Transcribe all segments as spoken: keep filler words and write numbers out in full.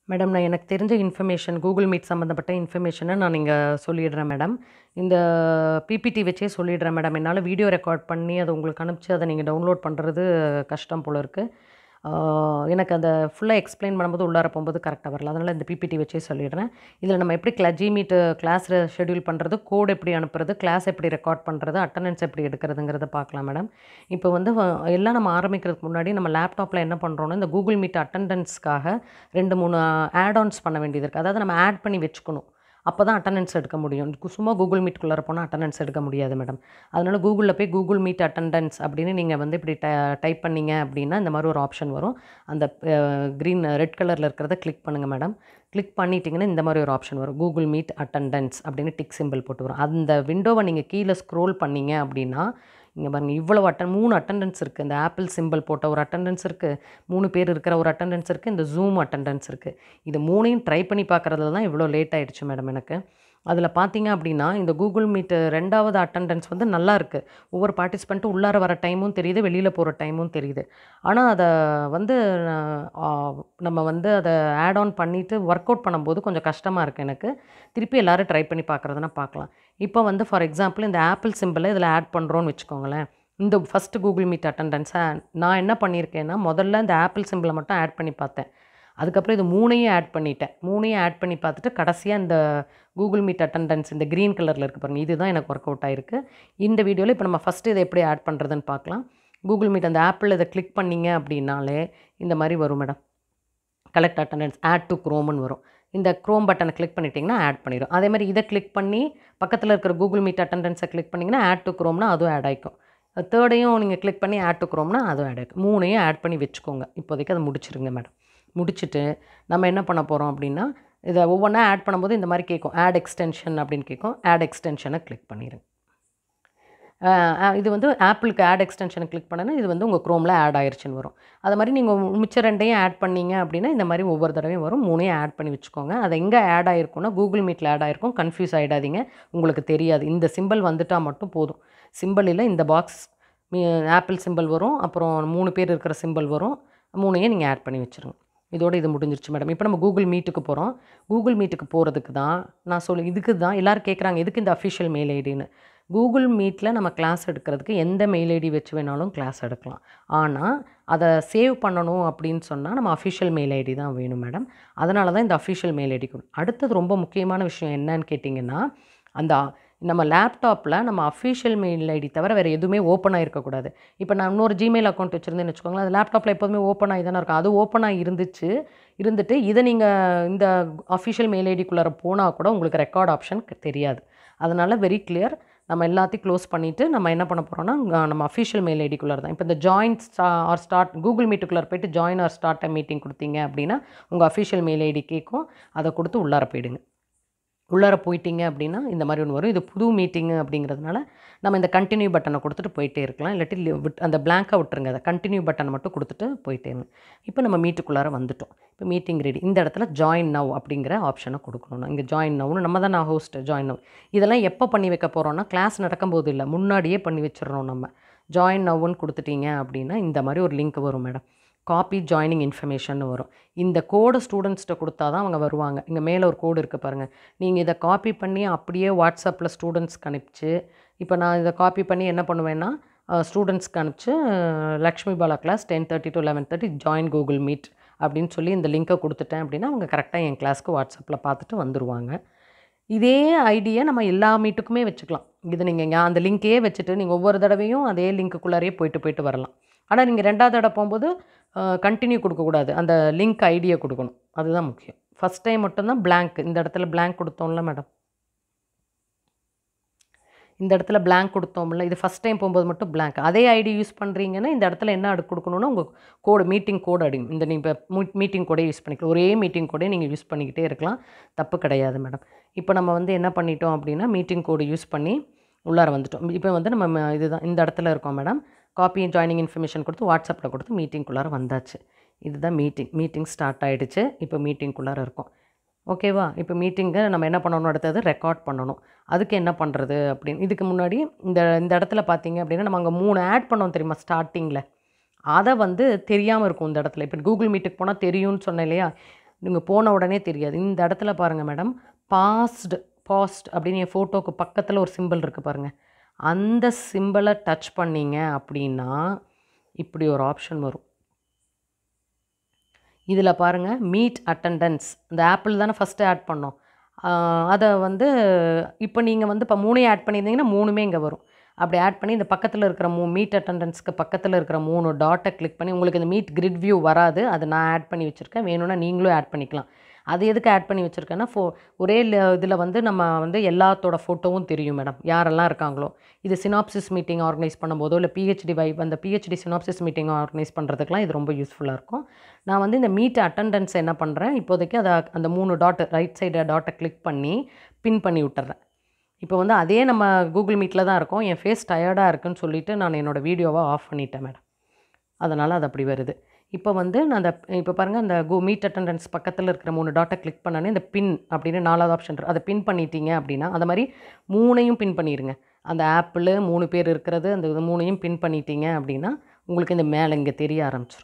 Madam நான் எனக்கு தெரிஞ்ச இன்ஃபர்மேஷன் கூகுள் மீட் சம்மந்தப்பட்ட இன்ஃபர்மேஷனை நான் இங்கே சொல்லிடுறேன் மேடம். இந்த பிபிடி வச்சே சொல்லிடுறேன் மேடம். என்னால் வீடியோ ரெக்கார்ட் பண்ணி அதை உங்களுக்கு அனுப்பிச்சு அதை நீங்கள் டவுன்லோட் பண்ணுறது கஷ்டம் போல இருக்குது. எனக்கு அந்த ஃபுல்லாக எக்ஸ்பிளைன் பண்ணும்போது உள்ளார போகும்போது கரெக்டாக வரல. அதனால் இந்த பிபிடி வச்சே சொல்லிடுறேன். இதில் நம்ம எப்படி கிளா ஜிமீட்டு கிளாஸ் ஷெட்யூல் பண்ணுறது, கோட் எப்படி அனுப்புறது, கிளாஸ் எப்படி ரெக்கார்ட் பண்ணுறது, அட்டண்டன்ஸ் எப்படி எடுக்கிறதுங்கிறத பார்க்கலாம் மேடம். இப்போ வந்து எல்லாம் நம்ம ஆரம்பிக்கிறதுக்கு முன்னாடி நம்ம லேப்டாப்பில் என்ன பண்ணுறோன்னா இந்த கூகுள் மீட் அட்டண்டன்ஸ்க்காக ரெண்டு மூணு ஆட் ஆன்ஸ் பண்ண வேண்டியது இருக்குது. அதாவது நம்ம ஆட் பண்ணி வச்சுக்கணும். அப்போ தான் அட்டண்டன்ஸ் எடுக்க முடியும். சும்மா கூகுள் மீட்குள்ளார போனால் அட்டண்டன்ஸ் எடுக்க முடியாது மேடம். அதனால் கூகுளில் போய் கூகுள் மீட் அட்டண்டன்ஸ் அப்படின்னு நீங்கள் வந்து இப்படி ட டைப் பண்ணிங்க அப்படின்னா இந்த மாதிரி ஒரு ஆப்ஷன் வரும். அந்த க்ரீன் ரெட் கலரில் இருக்கிறத கிளிக் பண்ணுங்கள் மேடம். கிளிக் பண்ணிட்டீங்கன்னா இந்த மாதிரி ஒரு ஆப்ஷன் வரும். கூகுள் மீட் அட்டண்டன்ஸ் அப்படின்னு டிக் சிம்பிள் போட்டு வரும். அந்த விண்டோவை நீங்கள் கீழே ஸ்க்ரோல் பண்ணிங்க அப்படின்னா இங்கே பாருங்கள் இவ்வளோ அட்டன் மூணு அட்டண்டன்ஸ் இருக்குது. இந்த ஆப்பிள் சிம்பிள் போட்ட ஒரு அட்டண்டன்ஸ் இருக்குது, மூணு பேர் இருக்கிற ஒரு அட்டண்டன்ஸ் இருக்குது, இந்த ஜூம் அட்டண்டன்ஸ் இருக்குது. இது மூணையும் ட்ரை பண்ணி பார்க்குறதுல தான் இவ்வளோ லேட் ஆகிடுச்சு மேடம் எனக்கு. அதில் பார்த்தீங்க அப்படின்னா இந்த கூகுள் மீட்டு ரெண்டாவது அட்டண்டன்ஸ் வந்து நல்லா இருக்குது. ஒவ்வொரு பார்ட்டிசிபெண்ட்டும் உள்ளார வர டைமும் தெரியுது, வெளியில் போகிற டைமும் தெரியுது. ஆனால் அதை வந்து நம்ம வந்து அதை ஆட் ஆன் பண்ணிவிட்டு ஒர்க் அவுட் பண்ணும்போது கொஞ்சம் கஷ்டமாக இருக்குது எனக்கு. திருப்பி எல்லோரும் ட்ரை பண்ணி பார்க்குறதுனா பார்க்கலாம். இப்போ வந்து ஃபார் எக்ஸாம்பிள் இந்த ஆப்பிள் சிம்பிளை இதில் ஆட் பண்ணுறோன்னு வச்சுக்கோங்களேன். இந்த ஃபஸ்ட்டு கூகுள் மீட் அட்டண்டன்ஸை நான் என்ன பண்ணியிருக்கேன்னா முதல்ல இந்த ஆப்பிள் சிம்பிளை மட்டும் ஆட் பண்ணி பார்த்தேன். அதுக்கப்புறம் இது மூணையும் ஆட் பண்ணிட்டேன். மூணையும் ஆட் பண்ணி பார்த்துட்டு கடைசியாக இந்த கூகுள் மீட் அட்டண்டன்ஸ் இந்த க்ரீன் கலரில் இருக்குது பாருங்கள், இதுதான் எனக்கு ஒர்க் அவுட் ஆகிருக்கு. இந்த வீடியோவில் இப்போ நம்ம ஃபஸ்ட்டு இதை எப்படி ஆட் பண்ணுறதுன்னு பார்க்கலாம். கூகுள் மீட் அந்த ஆப்பிள் இதை கிளிக் பண்ணிங்க அப்படின்னாலே இந்த மாதிரி வரும் madam. Collect attendance add to க்ரோம்னு வரும். இந்த க்ரோம் பட்டனை கிளிக் பண்ணிட்டீங்கன்னா ஆட் பண்ணிடும். அதே மாதிரி இதை கிளிக் பண்ணி பக்கத்தில் இருக்கிற கூகுள் மீட் அட்டண்டன்ஸை கிளிக் பண்ணிங்கன்னா ஆட் டு க்ரோம்னா அதுவும் ஆட் ஆகிக்கும். தேர்டையும் நீங்கள் கிளிக் பண்ணி ஆட் டு க்ரோம்னா அதுவும் ஆட் ஆகிக்கும். மூணையும் ஆட் பண்ணி வச்சுக்கோங்க. இப்போதைக்கு அதை முடிச்சிருங்க மேடம். முடிச்சுட்டு நம்ம என்ன பண்ண போகிறோம் அப்படின்னா இதை ஒவ்வொன்றா ஆட் பண்ணும்போது இந்த மாதிரி கேட்கும், ஆட் எக்ஸ்டென்ஷன் அப்படின்னு கேட்கும். ஆட் எக்ஸ்டென்ஷனை கிளிக் பண்ணிடுங்க. இது வந்து ஆப்பிளுக்கு ஆட் எக்ஸ்டென்ஷனை கிளிக் பண்ணனா இது வந்து உங்கள் க்ரோமில் ஆட் ஆயிடுச்சுன்னு வரும். அது மாதிரி நீங்கள் மிச்சம் ரெண்டையும் ஆட் பண்ணிங்க அப்படின்னா இந்த மாதிரி ஒவ்வொரு தடவையும் வரும். மூணையும் ஆட் பண்ணி வச்சுக்கோங்க. அது எங்கே ஆட் ஆகிருக்குன்னா கூகுள் மீட்டில் ஆட் ஆகிருக்கும். கன்ஃபியூஸ் ஆகிடாதீங்க, உங்களுக்கு தெரியாது. இந்த சிம்பிள் வந்துட்டால் மட்டும் போதும். சிம்பிள் இல்லை, இந்த பாக்ஸ் ஆப்பிள் சிம்பிள் வரும், அப்புறம் மூணு பேர் இருக்கிற சிம்பிள் வரும். மூணையும் நீங்கள் ஆட் பண்ணி வச்சுருங்க. இதோடு இது முடிஞ்சிருச்சு மேடம். இப்போ நம்ம கூகுள் மீட்டுக்கு போகிறோம். கூகுள் மீட்டுக்கு போகிறதுக்கு தான் நான் சொல்லி இதுக்கு தான் எல்லோரும் கேட்குறாங்க எதுக்கு இந்த அஃபிஷியல் மெயில் ஐடின்னு. கூகுள் மீட்டில் நம்ம கிளாஸ் எடுக்கிறதுக்கு எந்த மெயில் ஐடி வச்சு வேணாலும் கிளாஸ் எடுக்கலாம். ஆனால் அதை சேவ் பண்ணணும் அப்படின்னு சொன்னால் நம்ம அஃபிஷியல் மெயில் ஐடி தான் வேணும் மேடம். அதனால தான் இந்த அஃபிஷியல் மெயில் ஐடி. அடுத்தது ரொம்ப முக்கியமான விஷயம் என்னன்னு கேட்டிங்கன்னா அந்த நம்ம லேப்டாப்பில் நம்ம அஃபிஷியல் மெயில் ஐடி தவிர வேறு எதுவுமே ஓப்பன் ஆகிருக்கக்கூடாது. இப்போ நான் இன்னொரு ஜிமெயில் அக்கௌண்ட் வச்சுருந்தேன்னு வச்சுக்கோங்களேன், அது லேப்டாப்பில் எப்போதுமே ஓப்பன் ஆகி தானே இருக்கும். அது ஓப்பன் ஆகி இருந்துச்சு இருந்துட்டு இதை நீங்கள் இந்த அஃபிஷியல் மெயில் ஐடிக்குள்ளார போனால் கூட உங்களுக்கு ரெக்கார்ட் ஆப்ஷன் தெரியாது. அதனால் வெரி கிளியர், நம்ம எல்லாத்தையும் க்ளோஸ் பண்ணிவிட்டு நம்ம என்ன பண்ண போகிறோம்னா நம்ம அஃபிஷியல் மெயில் ஐடிக்குள்ளார தான். இப்போ இந்த ஜாயின் ஸ்டா ஆர் ஸ்டார்ட் கூகுள் மீட்டுக்குள்ளார போய்ட்டு join or start a meeting கொடுத்தீங்க அப்படின்னா உங்கள் அஃபிஷியல் மெயில் ஐடி கேட்கும். அதை கொடுத்து உள்ளார போயிடுங்க. உள்ளார போயிட்டீங்க அப்படின்னா இந்த மாதிரி ஒன்று வரும். இது புது மீட்டிங்கு அப்படிங்கிறதுனால நம்ம இந்த கண்டினியூ பட்டனை கொடுத்துட்டு போயிட்டே இருக்கலாம். இல்லாட்டி விட் அந்த பிளாங்காக விட்டுருங்க. அதை கண்டினியூ பட்டனை மட்டும் கொடுத்துட்டு போயிட்டே இருங்க. இப்போ நம்ம மீட்டுக்குள்ளார வந்துட்டோம். இப்போ மீட்டிங் ரெடி. இந்த இடத்துல ஜாயின் நவ் அப்படிங்கிற ஆப்ஷனை கொடுக்கணும். இங்கே ஜாயின் நவ்னு நம்ம தான் நான் ஹோஸ்ட் ஜாயின் நவ். இதெல்லாம் எப்போ பண்ணி வைக்க போகிறோன்னா கிளாஸ் நடக்கும்போது இல்லை, முன்னாடியே பண்ணி வச்சிடறோம். நம்ம ஜாயின் நவ்னு கொடுத்துட்டீங்க அப்படின்னா இந்த மாதிரி ஒரு லிங்க் வரும் மேடம். காப்பி ஜாயினிங் இன்ஃபர்மேஷன் வரும். இந்த கோடை ஸ்டூடெண்ட்ஸ்கிட்ட கொடுத்தா தான் அவங்க வருவாங்க. இங்கே மேலே ஒரு கோடு இருக்குது பாருங்கள். நீங்கள் இதை காப்பி பண்ணி அப்படியே வாட்ஸ்அப்பில் ஸ்டூடெண்ட்ஸ்க்கு அனுப்பிச்சு, இப்போ நான் இதை காப்பி பண்ணி என்ன பண்ணுவேன்னா ஸ்டூடெண்ட்ஸ்க்கு அனுப்பிச்சு Lakshmi Bala class ten thirty to eleven thirty join Google Meet அப்படின்னு சொல்லி இந்த லிங்க்கை கொடுத்துட்டேன் அப்படின்னா அவங்க கரெக்டாக என் கிளாஸ்க்கு வாட்ஸ்அப்பில் பார்த்துட்டு வந்துடுவாங்க. இதே ஐடியை நம்ம எல்லா மீட்டுக்குமே வச்சுக்கலாம். இது நீங்கள் அந்த லிங்க்கையே வச்சுட்டு நீங்கள் ஒவ்வொரு தடவையும் அதே லிங்க்குள்ளாரையே போயிட்டு போயிட்டு வரலாம். ஆனால் நீங்கள் ரெண்டாவது தடவை போகும்போது கண்டினியூ கொடுக்கக்கூடாது, அந்த லிங்க் ஐடியை கொடுக்கணும். அதுதான் முக்கியம். ஃபஸ்ட் டைம் மட்டும்தான் பிளாங்க். இந்த இடத்துல பிளாங்க் கொடுத்தோம்ல மேடம், இந்த இடத்துல பிளாங்க் கொடுத்தோம்ல, இது ஃபஸ்ட் டைம் போகும்போது மட்டும் பிளாங்க். அதே ஐடி யூஸ் பண்ணுறீங்கன்னா இந்த இடத்துல என்ன அடு கொடுக்கணுன்னா உங்கள் கோடு மீட்டிங் கோடு அடிக்கும். இந்த நீங்கள் இப்போ மீட்டிங் கோடே யூஸ் பண்ணிக்கலாம். ஒரே மீட்டிங் கோடே நீங்கள் யூஸ் பண்ணிக்கிட்டே இருக்கலாம், தப்பு கிடையாது மேடம். இப்போ நம்ம வந்து என்ன பண்ணிட்டோம் அப்படின்னா மீட்டிங் கோடு யூஸ் பண்ணி உள்ளார வந்துட்டோம். இப்போ வந்து நம்ம இதுதான் இந்த இடத்துல இருக்கோம் மேடம். காப்பி ஜாயினிங் இன்ஃபர்மேஷன் கொடுத்து வாட்ஸ்அப்பில் கொடுத்து மீட்டிங்குள்ளார வந்தாச்சு. இதுதான் மீட்டிங். மீட்டிங் ஸ்டார்ட் ஆகிடுச்சு. இப்போ மீட்டிங்குள்ளார இருக்கும். ஓகேவா? இப்போ மீட்டிங்கை நம்ம என்ன பண்ணணும், அடுத்தது ரெக்கார்ட் பண்ணணும். அதுக்கு என்ன பண்ணுறது அப்படின்னு இதுக்கு முன்னாடி இந்த இந்த இடத்துல பார்த்தீங்க அப்படின்னா நம்ம அங்கே மூணு ஆட் பண்ணோம் தெரியுமா ஸ்டார்டிங்கில், அதை வந்து தெரியாமல் இருக்கும் இந்த இடத்துல. இப்போ கூகுள் மீட்டுக்கு போனால் தெரியும்னு சொன்னேன் இல்லையா, நீங்கள் போன உடனே தெரியாது. இந்த இடத்துல பாருங்கள் மேடம், பாஸ்டு பாஸ்ட் அப்படின்னு என் ஃபோட்டோவுக்கு பக்கத்தில் ஒரு சிம்பிள் இருக்குது பாருங்கள். அந்த சிம்பிளை டச் பண்ணிங்க அப்படின்னா இப்படி ஒரு ஆப்ஷன் வரும். இதில் பாருங்கள், மீட் அட்டண்டன்ஸ், இந்த ஆப்பிள் தானே ஃபஸ்ட்டு ஆட் பண்ணோம். அதை வந்து இப்போ நீங்கள் வந்து இப்போ மூணையும் ஆட் பண்ணியிருந்தீங்கன்னா மூணுமே இங்கே வரும். அப்படி ஆட் பண்ணி இந்த பக்கத்தில் இருக்கிற மூ மீட் அட்டண்டன்ஸ்க்கு பக்கத்தில் இருக்கிற மூணு டாட்டை கிளிக் பண்ணி, உங்களுக்கு இந்த மீட் கிரிட் வியூ வராது, அதை நான் ஆட் பண்ணி வச்சுருக்கேன். வேணும்னா நீங்களும் ஆட் பண்ணிக்கலாம். அது எதுக்கு ஆட் பண்ணி வச்சுருக்கேன்னா, ஃபோ ஒரே இதில் வந்து நம்ம வந்து எல்லாத்தோட ஃபோட்டோவும் தெரியும் மேடம், யாரெல்லாம் இருக்காங்களோ. இது சினாப்சிஸ் மீட்டிங் ஆர்கனைஸ் பண்ணும்போதோ இல்லை பிஹெச்டி வைப் அந்த பிஹெச்டி சினாப்சிஸ் மீட்டிங் ஆர்கனைஸ் பண்ணுறதுக்குலாம் இது ரொம்ப யூஸ்ஃபுல்லாக இருக்கும். நான் வந்து இந்த மீட் அட்டண்டன்ஸ் என்ன பண்ணுறேன், இப்போதைக்கு அதை அந்த மூணு டாட்டு ரைட் சைடு டாட்டை கிளிக் பண்ணி பின் பண்ணி விட்டுறேன். இப்போ வந்து அதே நம்ம கூகுள் மீட்டில் தான் இருக்கோம். என் ஃபேஸ் டயர்டாக இருக்குன்னு சொல்லிவிட்டு நான் என்னோடய வீடியோவை ஆஃப் பண்ணிட்டேன் மேடம். அதனால் அது அப்படி வருது. இப்போ வந்து நான் அந்த இப்போ பாருங்கள், அந்த கூ மீட் அட்டண்டன்ஸ் பக்கத்தில் இருக்கிற மூணு டாட்டை கிளிக் பண்ணோன்னே இந்த பின் அப்படின்னு நாலாவது ஆப்ஷன் இருக்குது. அதை பின் பண்ணிட்டீங்க அப்படின்னா, அந்த மாதிரி மூணையும் பின் பண்ணிடுங்க. அந்த ஆப்பிள் மூணு பேர் இருக்கிறது, அந்த இது மூணையும் பின் பண்ணிட்டீங்க அப்படின்னா உங்களுக்கு இந்த மேலே இங்கே தெரிய ஆரம்பிச்சிடும்.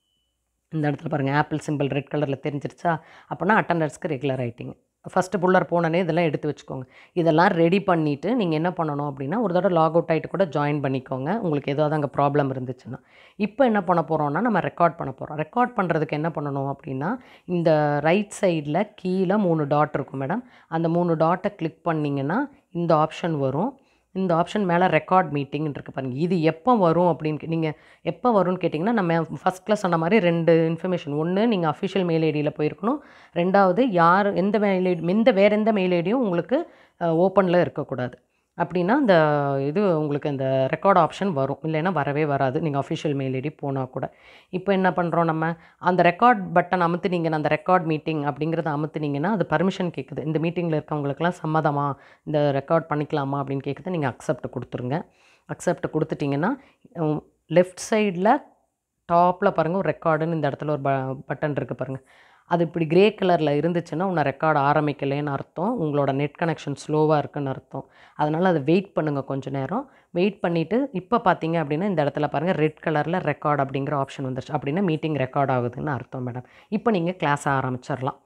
இந்த இடத்துல பாருங்கள், ஆப்பிள் சிம்பிள் ரெட் கலரில் தெரிஞ்சிருச்சா? அப்போனா அட்டண்டன்ஸ்க்கு ரெகுலர் ஆகிட்டிங்க. ஃபஸ்ட்டு புல்லர் போனோன்னே இதெல்லாம் எடுத்து வச்சுக்கோங்க. இதெல்லாம் ரெடி பண்ணிவிட்டு நீங்கள் என்ன பண்ணணும் அப்படின்னா, ஒரு தடவை லாக் அவுட் ஆகிட்டு கூட ஜாயின் பண்ணிக்கோங்க, உங்களுக்கு ஏதாவது அங்கே ப்ராப்ளம் இருந்துச்சுன்னா. இப்போ என்ன பண்ண போகிறோம்னா, நம்ம ரெக்கார்ட் பண்ண போகிறோம். ரெக்கார்ட் பண்ணுறதுக்கு என்ன பண்ணணும் அப்படின்னா, இந்த ரைட் சைடில் கீழே மூணு டாட் இருக்கும் மேடம். அந்த மூணு டாட்டை கிளிக் பண்ணிங்கன்னா இந்த ஆப்ஷன் வரும். இந்த ஆப்ஷன் மேலே ரெக்கார்ட் மீட்டிங்னு இருக்குது பாருங்கள். இது எப்போ வரும் அப்படின்னு நீங்கள் எப்போ வரும்னு கேட்டிங்கன்னா, நம்ம ஃபஸ்ட் கிளாஸ் சொன்ன மாதிரி ரெண்டு இன்ஃபர்மேஷன். ஒன்று, நீங்கள் அஃபிஷியல் மெயில் ஐடியில் போயிருக்கணும். ரெண்டாவது, யார் எந்த மெயில் ஐடி எந்த வேறு எந்த மெயில் ஐடியும் உங்களுக்கு ஓப்பனில் இருக்கக்கூடாது. அப்படின்னா இந்த இது உங்களுக்கு இந்த ரெக்கார்ட் ஆப்ஷன் வரும். இல்லைன்னா வரவே வராது, நீங்கள் அஃபிஷியல் மெயில் ஐடி போனால் கூட. இப்போ என்ன பண்ணுறோம், நம்ம அந்த ரெக்கார்ட் பட்டன் அமுத்துனீங்கன்னா, அந்த ரெக்கார்ட் மீட்டிங் அப்படிங்கிறத அமுத்துனீங்கன்னா அது பர்மிஷன் கேட்குது. இந்த மீட்டிங்கில் இருக்கவங்களுக்குலாம் சம்மதமா, இந்த ரெக்கார்ட் பண்ணிக்கலாமா அப்படின்னு கேட்குது. நீங்கள் அக்செப்ட் கொடுத்துருங்க. அக்செப்ட் கொடுத்துட்டிங்கன்னா லெஃப்ட் சைடில் டாப்பில் பாருங்கள், ஒரு ரெக்கார்டுன்னு இந்த இடத்துல ஒரு ப பட்டன் இருக்குது பாருங்கள். அது இப்படி கிரே கலரில் இருந்துச்சுன்னா உன்னை ரெக்கார்டு ஆரம்பிக்கலேன்னு அர்த்தம். உங்களோட நெட் கனெக்ஷன் ஸ்லோவாக இருக்குன்னு அர்த்தம். அதனால் அதை வெயிட் பண்ணுங்கள் கொஞ்சம் நேரம். வெயிட் பண்ணிவிட்டு இப்போ பார்த்தீங்க அப்படின்னா இந்த இடத்துல பாருங்கள், ரெட் கலரில் ரெக்கார்ட் அப்படிங்கிற ஆப்ஷன் வந்துருச்சு. அப்படின்னா மீட்டிங் ரெக்கார்ட் ஆகுதுன்னு அர்த்தம் மேடம். இப்போ நீங்கள் கிளாஸ் ஆரம்பிச்சிடலாம்.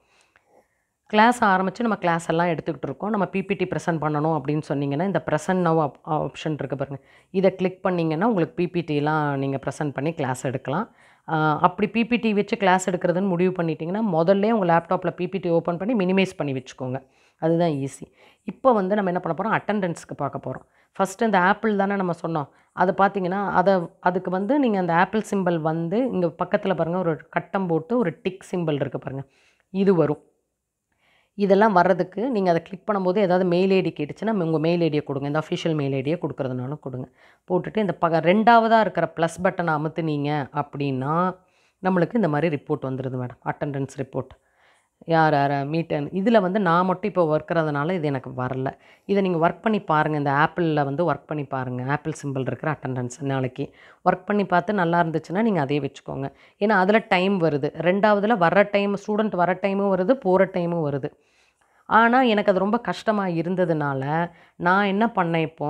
கிளாஸ் ஆரம்பித்து நம்ம கிளாஸ் எல்லாம் எடுத்துக்கிட்டு இருக்கோம். நம்ம பிபிடி ப்ரெசென்ட் பண்ணணும் அப்படின்னு சொன்னீங்கன்னா, இந்த ப்ரெசென்ட் நவ் ஆப் ஆப்ஷன் இருக்குது பாருங்கள். இதை கிளிக் பண்ணிங்கன்னா உங்களுக்கு பிபிடிலாம் நீங்கள் ப்ரெசென்ட் பண்ணி கிளாஸ் எடுக்கலாம். அப்படி பிபிடி வச்சு கிளாஸ் எடுக்கிறதுன்னு முடிவு பண்ணிட்டீங்கன்னா, முதல்ல உங்கள் லேப்டாப்பில் பிபிடி ஓப்பன் பண்ணி மினிமைஸ் பண்ணி வச்சுக்கோங்க. அதுதான் ஈஸி. இப்போ வந்து நம்ம என்ன பண்ண போகிறோம், அட்டெண்டன்ஸ்க்கு பார்க்க போகிறோம். ஃபஸ்ட்டு இந்த ஆப்பிள் தானே நம்ம சொன்னோம். அதை பார்த்தீங்கன்னா, அதை அதுக்கு வந்து நீங்கள் அந்த ஆப்பிள் சிம்பிள் வந்து இங்கே பக்கத்தில் பாருங்கள், ஒரு கட்டம் போட்டு ஒரு டிக் சிம்பிள் இருக்குது பாருங்கள், இது வரும். இதெல்லாம் வர்றதுக்கு நீங்கள் அதை கிளிக் பண்ணும்போது ஏதாவது மெயில் ஐடி கேட்டுச்சுன்னா உங்கள் மெயில் ஐடியை கொடுங்க. இந்த அஃபிஷியல் மெயில் ஐடியை கொடுக்குறதுனாலும் கொடுங்க. போட்டுட்டு இந்த பக ரெண்டாவதாக இருக்கிற ப்ளஸ் பட்டனை அமுத்துனீங்க அப்படின்னா நம்மளுக்கு இந்த மாதிரி ரிப்போர்ட் வந்துடுது மேடம், அட்டெண்டன்ஸ் ரிப்போர்ட். யார் யார் மீட்டன் இதில் வந்து நான் மட்டும் இப்போ ஒர்க்கிறதுனால இது எனக்கு வரல. இதை நீங்கள் ஒர்க் பண்ணி பாருங்கள். இந்த ஆப்பிளில் வந்து ஒர்க் பண்ணி பாருங்கள். ஆப்பிள் சிம்பிள் இருக்கிற அட்டெண்டன்ஸ் நாளைக்கு ஒர்க் பண்ணி பார்த்து நல்லா இருந்துச்சுன்னா நீங்கள் அதே வச்சுக்கோங்க. ஏன்னா அதில் டைம் வருது. ரெண்டாவதில் வர்ற டைம், ஸ்டூடெண்ட் வர டைமும் வருது, போகிற டைமும் வருது. ஆனால் எனக்கு அது ரொம்ப கஷ்டமாக இருந்ததுனால நான் என்ன பண்ணேன், இப்போ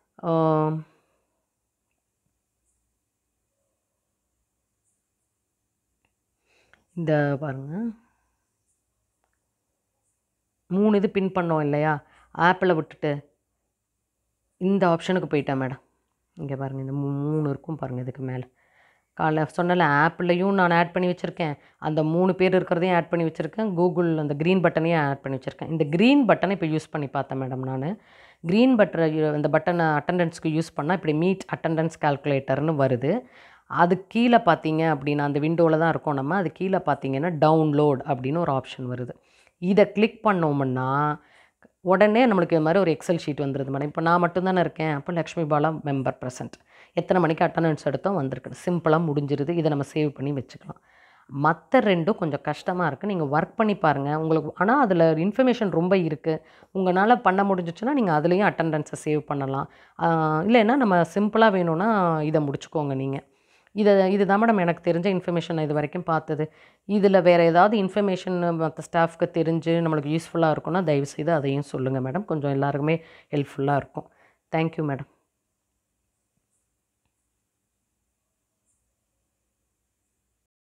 இந்த பாருங்கள், மூணு இது பின் பண்ணோம் இல்லையா, ஆப்பிளை விட்டுட்டு இந்த ஆப்ஷனுக்கு போயிட்டேன் மேடம். இங்கே பாருங்கள், இந்த மூணு இருக்கும் பாருங்கள், இதுக்கு மேலே காலை சொன்னல ஆப்பிளையும் நான் ஆட் பண்ணி வச்சுருக்கேன், அந்த மூணு பேர் இருக்கிறதையும் ஆட் பண்ணி வச்சுருக்கேன், கூகுள் அந்த க்ரீன் பட்டனையும் ஆட் பண்ணி வச்சுருக்கேன். இந்த க்ரீன் பட்டனை இப்போ யூஸ் பண்ணி பார்த்தேன் மேடம். நான் க்ரீன் பட்டனை இந்த பட்டனை அட்டெண்டன்ஸ்க்கு யூஸ் பண்ணால் இப்படி மீட் அட்டெண்டன்ஸ் கால்குலேட்டர்னு வருது. அது கீழே பார்த்தீங்க அப்படின்னா அந்த விண்டோவில் தான் இருக்கோம் நம்ம. அது கீழே பார்த்தீங்கன்னா டவுன்லோட் அப்படின்னு ஒரு ஆப்ஷன் வருது. இதை கிளிக் பண்ணோம்னா உடனே நம்மளுக்கு இது மாதிரி ஒரு எக்ஸல் ஷீட் வந்துடுது மேடம். இப்போ நான் மட்டும்தானே இருக்கேன். அப்போ லக்ஷ்மி பாலா மெம்பர் ப்ரெசென்ட், எத்தனை மணிக்கு அட்டெண்டன்ஸ் எடுத்தோம் வந்திருக்கு, சிம்பிளாக முடிஞ்சிருது. இதை நம்ம சேவ் பண்ணி வச்சுக்கலாம். மற்ற ரெண்டும் கொஞ்சம் கஷ்டமாக இருக்குது, நீங்கள் ஒர்க் பண்ணி பாருங்கள் உங்களுக்கு. ஆனால் அதில் இன்ஃபர்மேஷன் ரொம்ப இருக்குது. உங்களால் பண்ண முடிஞ்சிச்சுன்னா நீங்கள் அதுலேயும் அட்டெண்டன்ஸை சேவ் பண்ணலாம். இல்லைன்னா நம்ம சிம்பிளாக வேணும்னா இதை முடிச்சுக்கோங்க நீங்கள். இதை இது தான் மேடம் எனக்கு தெரிஞ்ச இன்ஃபர்மேஷன் இது வரைக்கும் பார்த்தது. இதில் வேறு ஏதாவது இன்ஃபர்மேஷன் மற்ற ஸ்டாஃப்க்கு தெரிஞ்சு நம்மளுக்கு யூஸ்ஃபுல்லாக இருக்குன்னா தயவுசெய்து அதையும் சொல்லுங்கள் மேடம். கொஞ்சம் எல்லாருக்குமே ஹெல்ப்ஃபுல்லாக இருக்கும். Thank you madam.